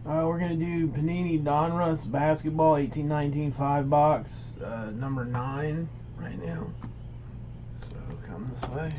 We're going to do Panini Donruss Basketball 18-19 5-box, number 9 right now. So come this way.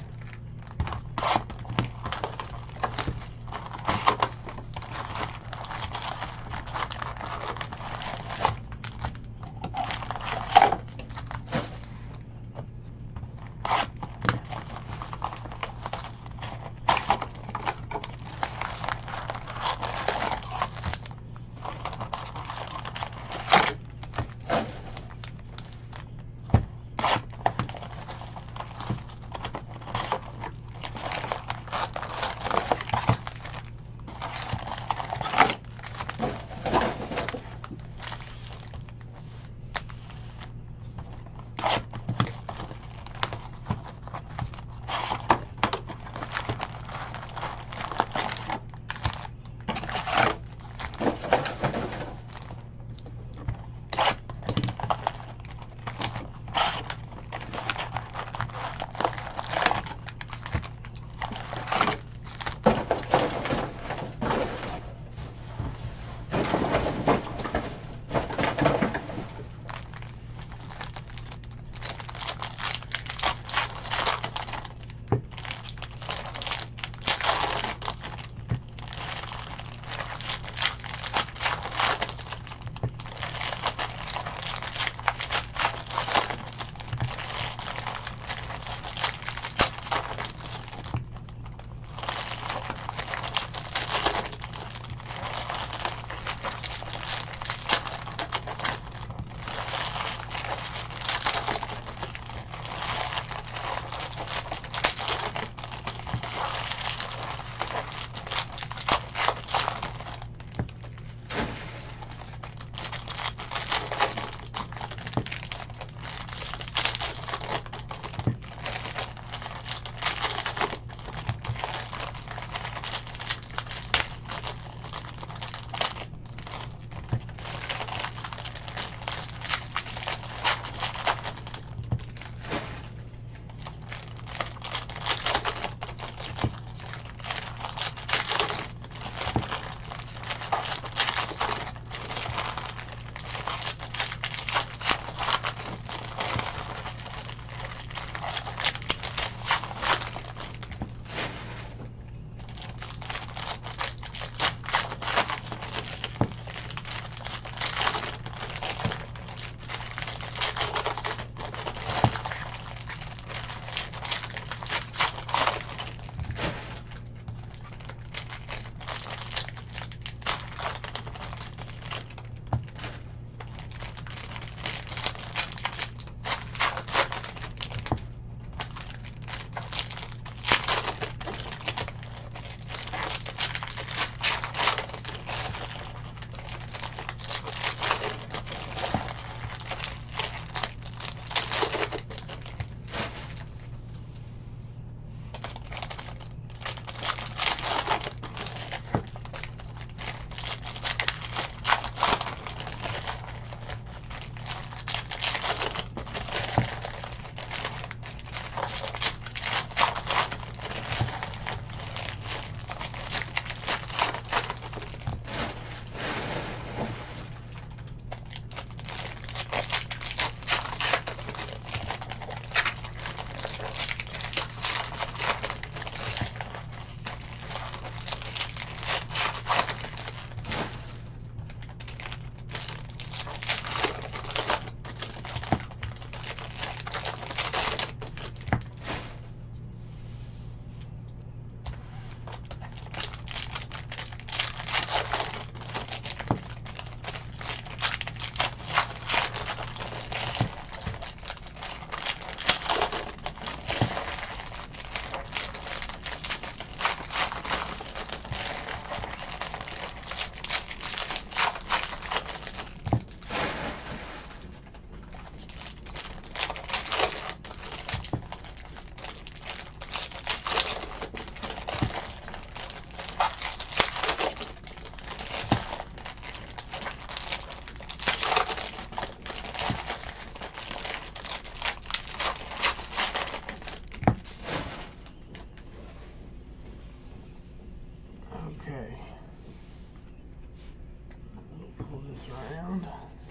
around.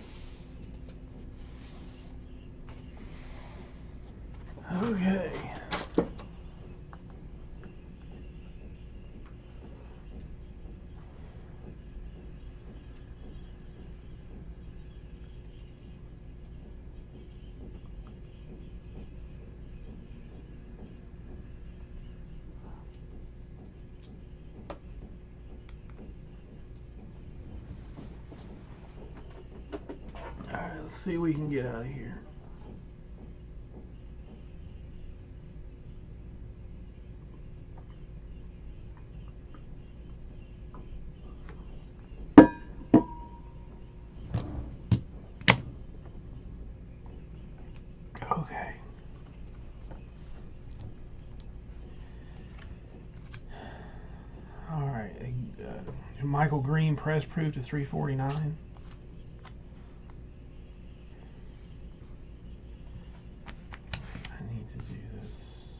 Okay. Alright, let's see what we can get out of here. Okay. Alright, Michael Green press proof to 349. I need to do this.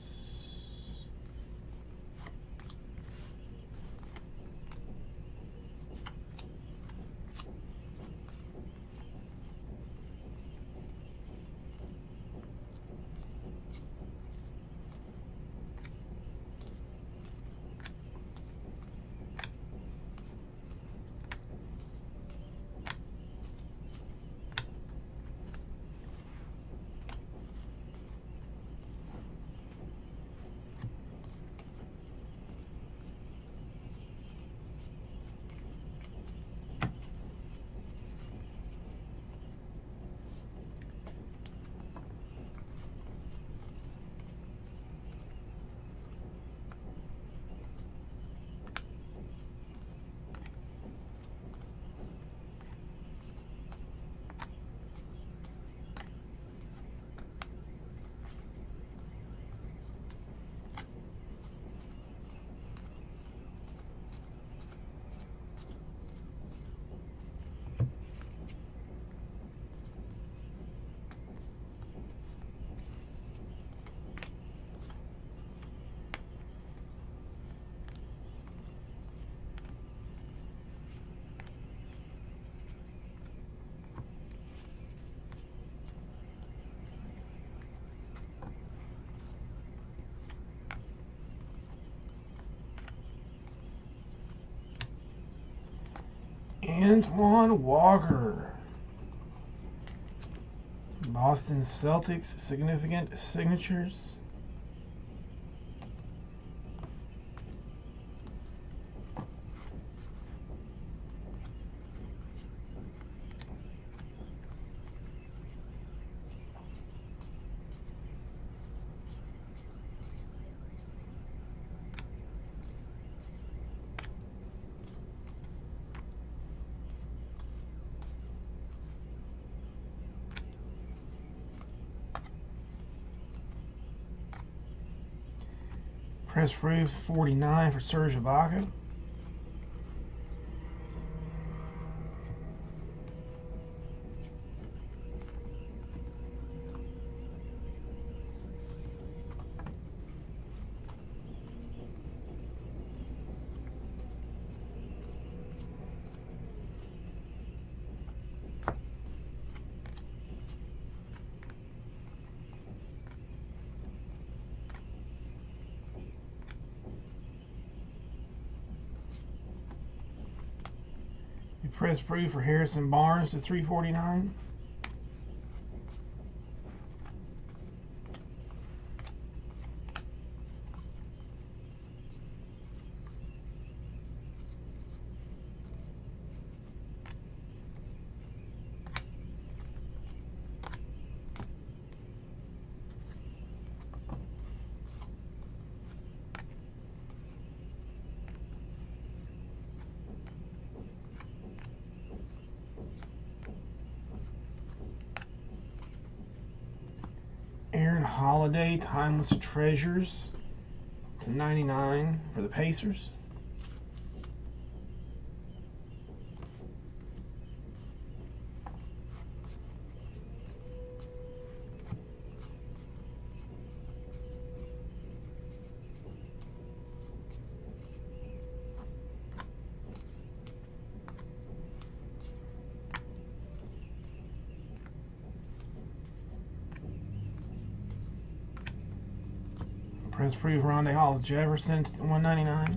Antoine Walker. Boston Celtics significant signatures. Press proof 49 for Serge Ibaka. Press proof for Harrison Barnes to 349. Aaron Holiday, Timeless Treasures to 99 for the Pacers. Press proof Rondé Hollis Jefferson, $1.99.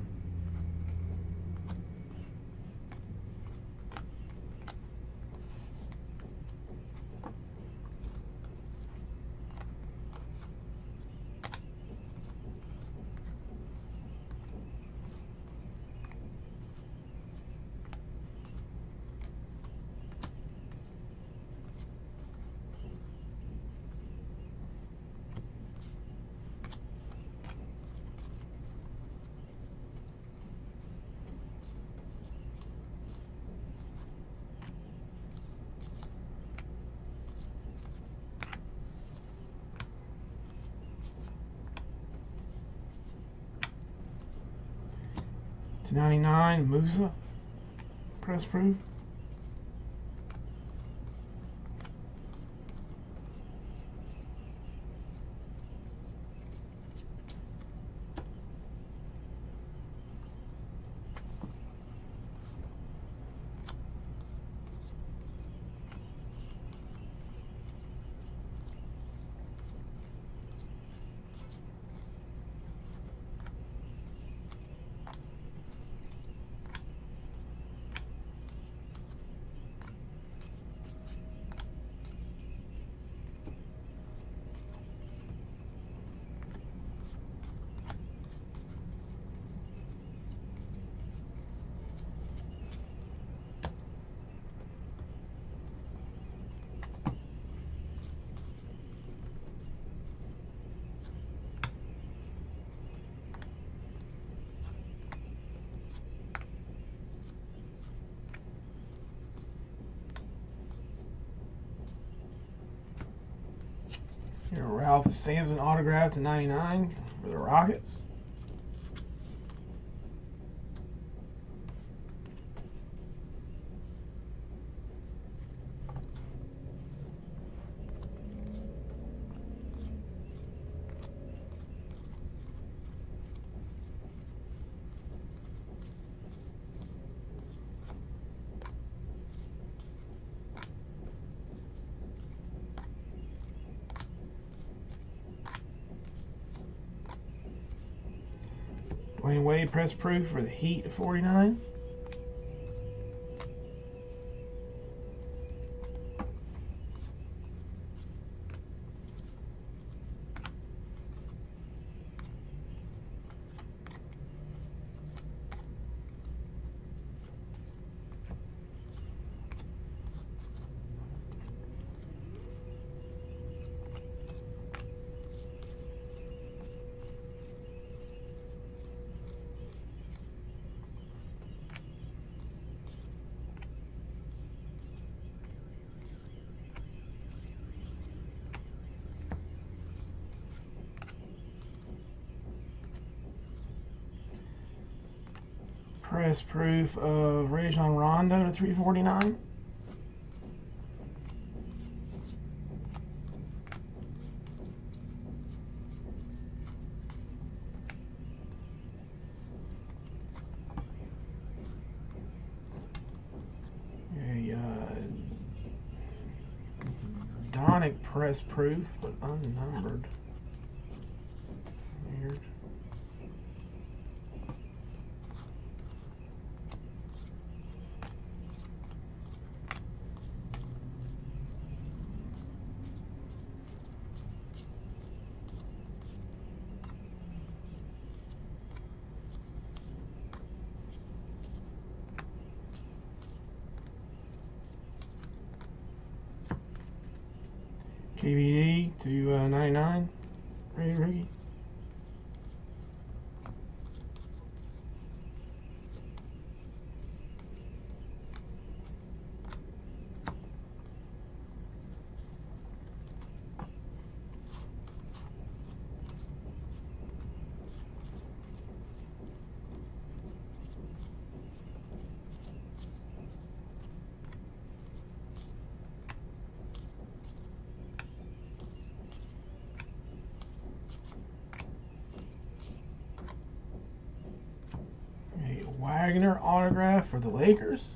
$2.99 Musa press proof. Here, Ralph Sampson autograph to 99 for the Rockets. Dwayne Wade press proof for the Heat at 49. Press proof of Rajon Rondo to 349. Donick press proof, but unnumbered. Weird. KVD to 99. Rated rookie. Wagner autograph for the Lakers.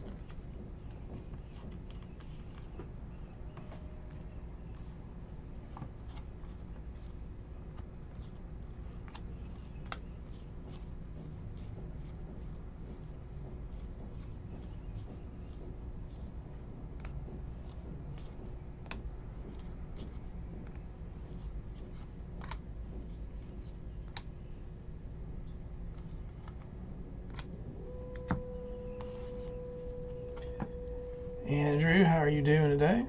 Andrew, how are you doing today?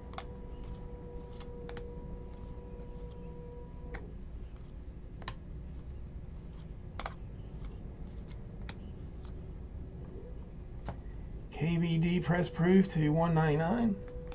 KBD press proof to 199.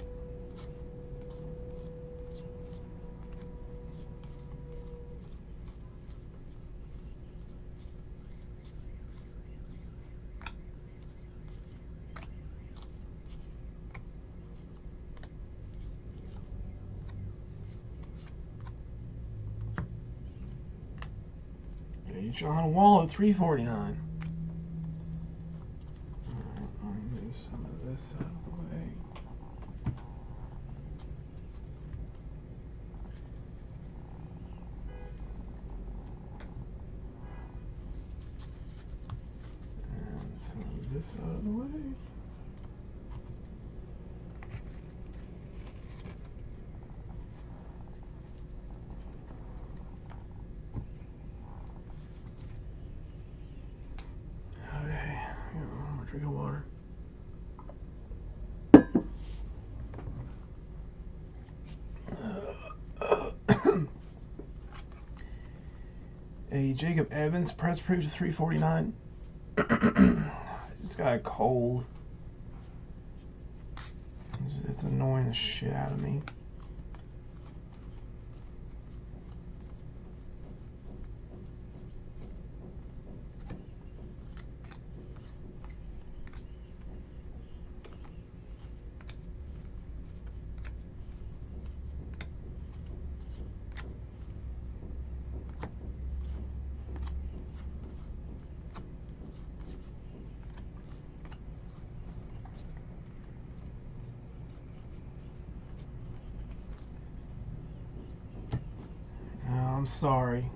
John Wall at 349. Alright, let me move some of this out of the way. And some of this out of the way. Drink of water. A Jacob Evans press proof to 349. Just got a cold. It's annoying the shit out of me. I'm sorry.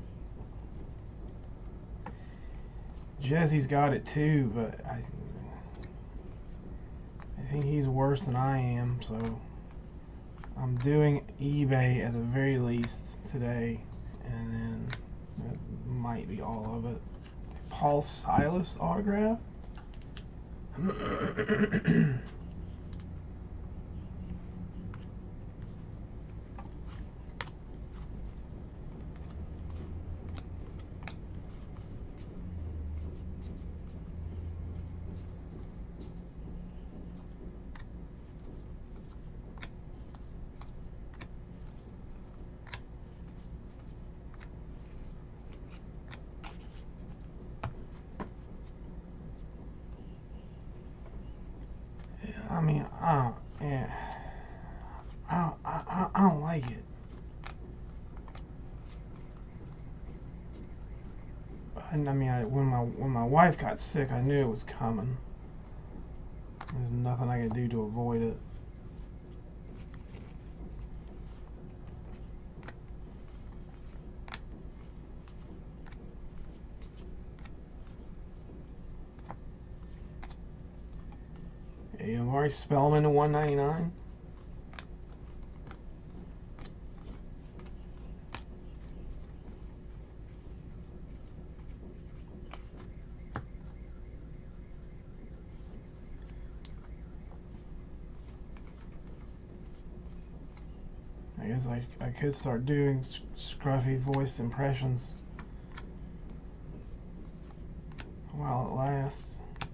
Jesse's got it too, but I think he's worse than I am, so I'm doing eBay at the very least today, and then that might be all of it. Paul Silas autograph. I mean, I don't like it. And I mean, when my wife got sick, I knew it was coming. There's nothing I could do to avoid it. Hey, Amari Spellman to 199. I guess I could start doing scruffy voiced impressions while it lasts.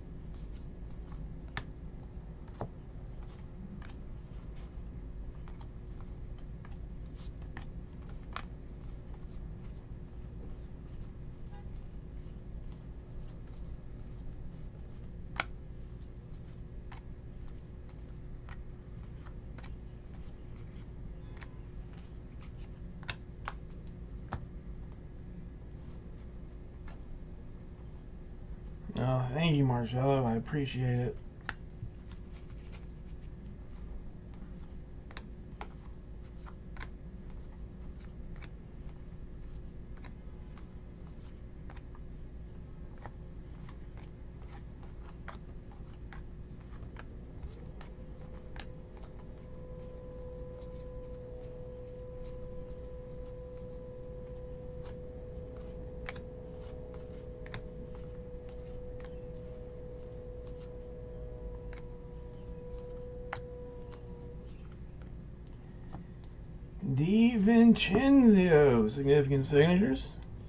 Oh, thank you, Marcello. I appreciate it. DiVincenzo, significant signatures.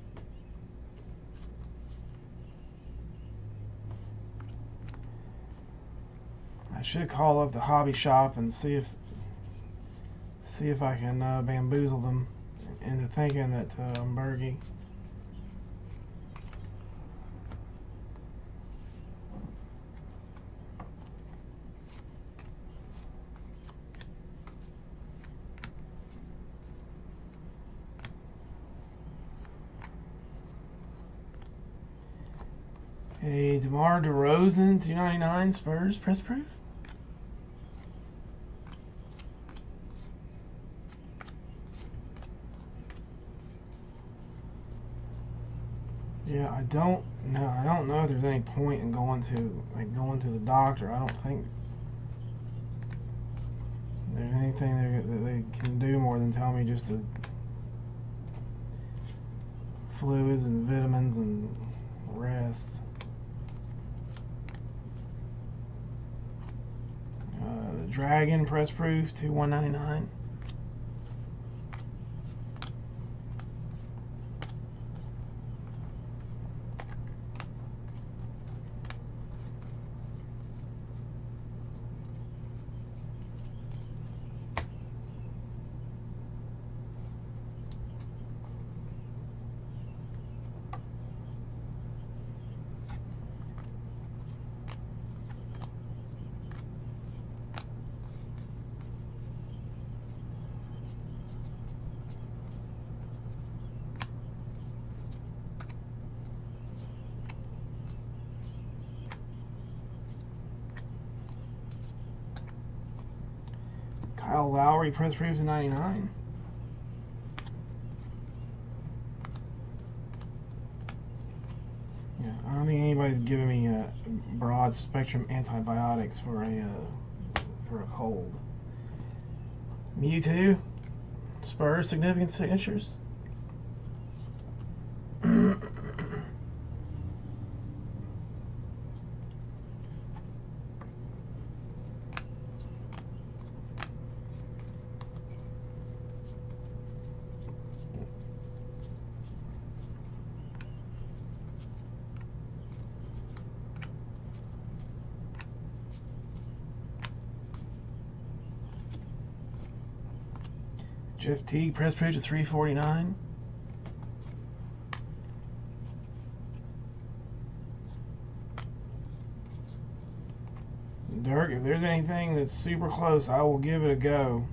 I should call up the hobby shop and see if I can bamboozle them into thinking that I'm Bergie. A DeMar DeRozan, 299 Spurs, press proof. Yeah, I don't know if there's any point in going to the doctor. I don't think there's anything that they can do more than tell me just the fluids and vitamins and rest. The Dragon press proof, 2/199. Kyle Lowry press proof to 99. Yeah, I don't think anybody's giving me broad spectrum antibiotics for a cold. Mewtwo, Spurs, significant signatures. Jeff Teague press proof to 349. Dirk, if there's anything that's super close, I will give it a go.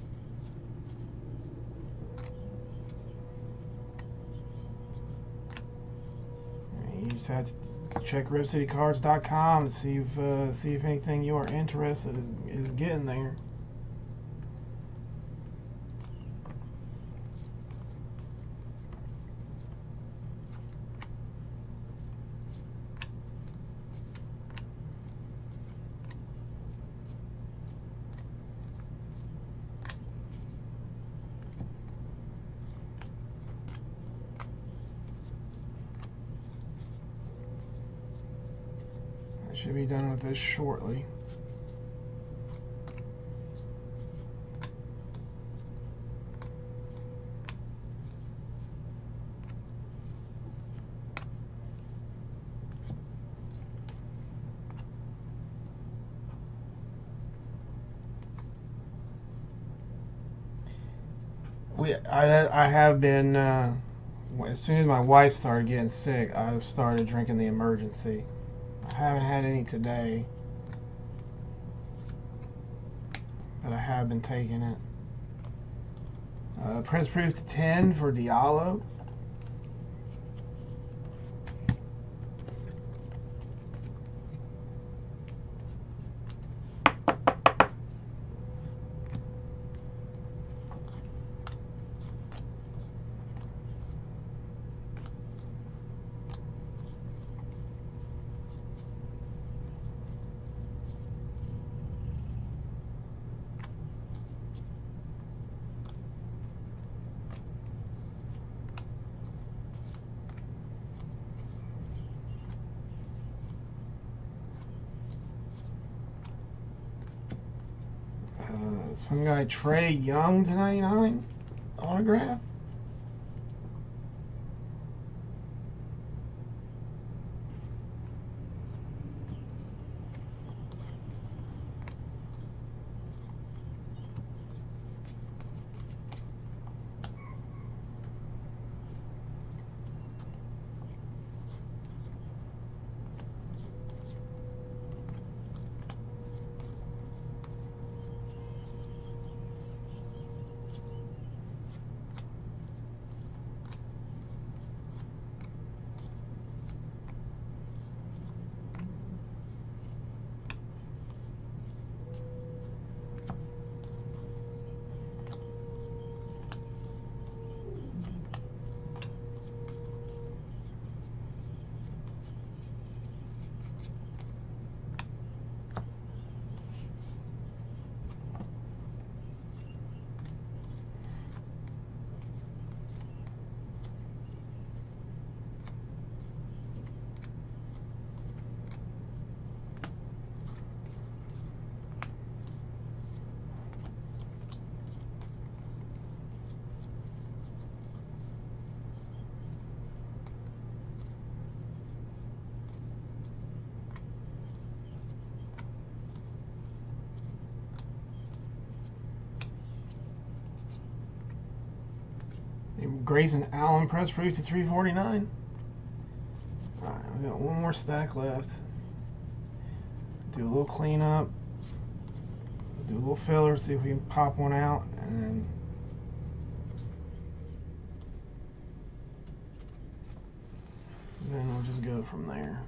You just have to check RipCityCards.com to see if anything you are interested is getting there. Should be done with this shortly. I have been as soon as my wife started getting sick, I started drinking the emergency. I haven't had any today, but I have been taking it. Press proof to 10 for Diallo. Some guy Trae Young to 99. autograph? Grayson Allen press proof to 349. Alright, we got one more stack left. Do a little cleanup. Do a little filler, see if we can pop one out, and then we'll just go from there.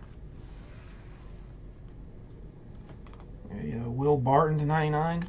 Yeah, Will Barton to 99.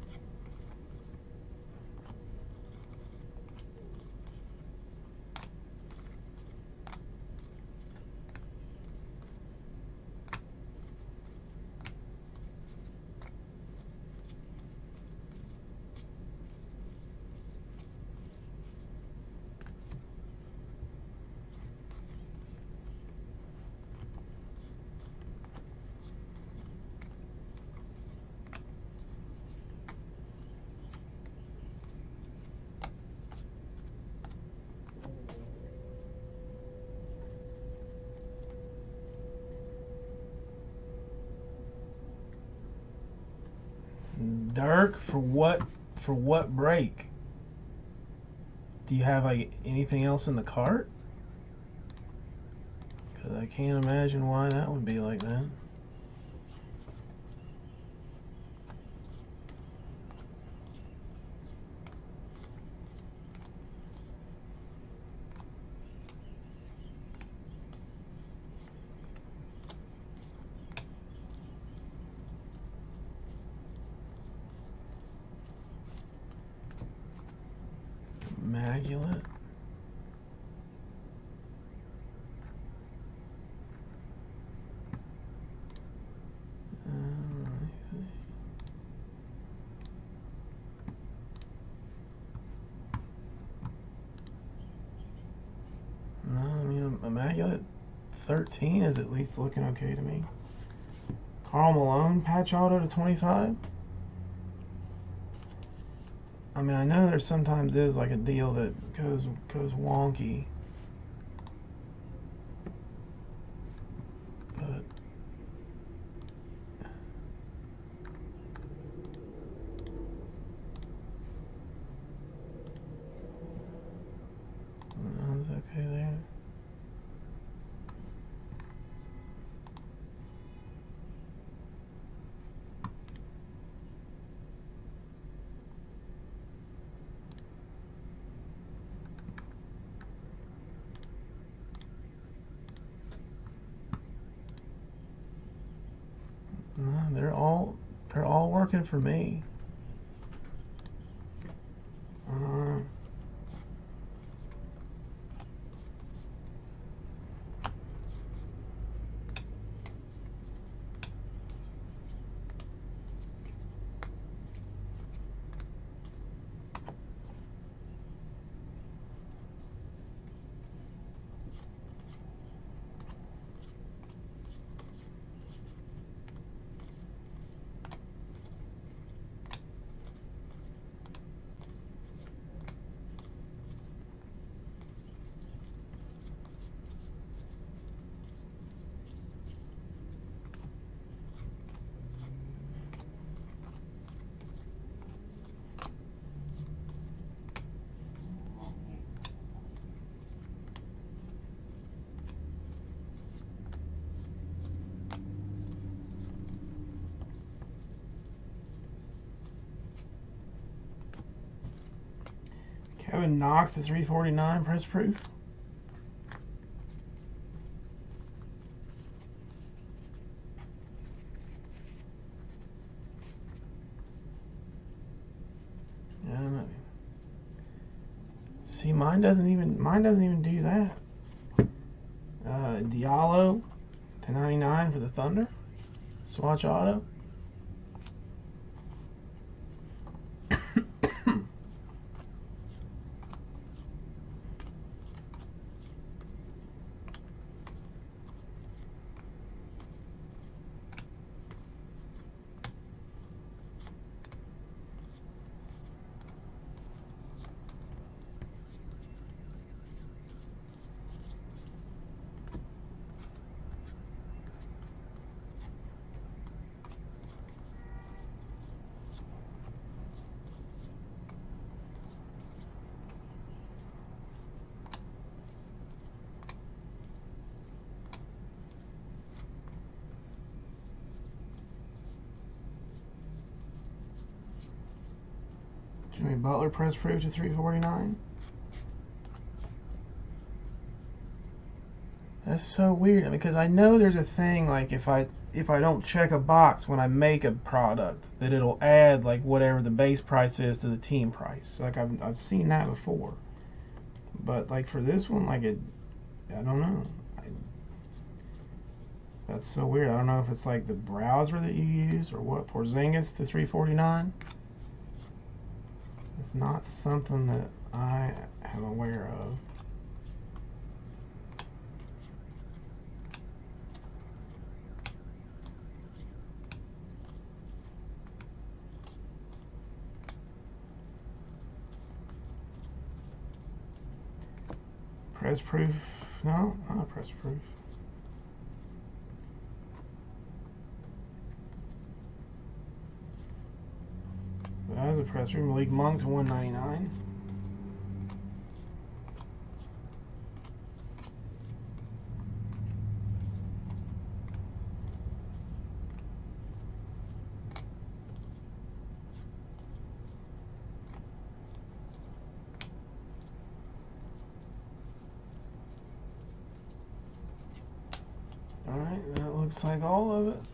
Dirk, for what break? Do you have like anything else in the cart? Because I can't imagine why that would be like that. Immaculate. No, I mean, Immaculate 13 is at least looking okay to me. Karl Malone patch auto to 25. I mean, I know there sometimes is like a deal that goes wonky, but no, it's okay there. No, they're all working for me. Kevin Knox to 349 press proof. See, mine doesn't even do that. Diallo to 99 for the Thunder. Swatch auto. Jimmy Butler press proof to 349. That's so weird because I know there's a thing like if I don't check a box when I make a product that it'll add like whatever the base price is to the team price. Like I've seen that before. But like for this one, like I don't know. That's so weird. I don't know if it's like the browser that you use or what. Porzingis to 349. It's not something that I am aware of. Press proof? No, not a press proof. That is a press proof. Malik Monk to 199. Alright, that looks like all of it.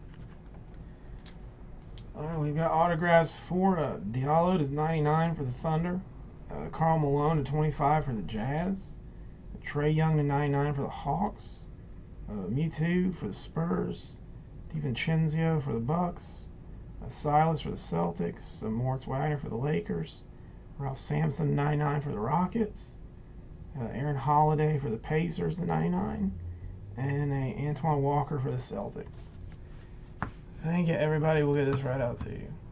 Alright, we've got autographs for Diallo to 99 for the Thunder. Karl Malone to 25 for the Jazz. Trae Young to 99 for the Hawks. Mewtwo for the Spurs. DiVincenzo for the Bucks. Silas for the Celtics. Moritz Wagner for the Lakers. Ralph Sampson 99 for the Rockets. Aaron Holiday for the Pacers to 99. And a Antoine Walker for the Celtics. Thank you, everybody. We'll get this right out to you.